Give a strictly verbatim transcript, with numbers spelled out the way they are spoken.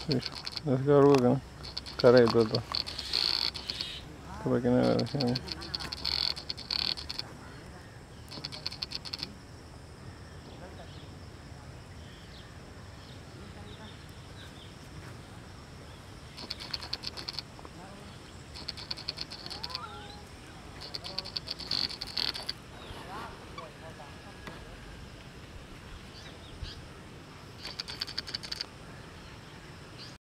Let's go to work. Carré todo. Para que no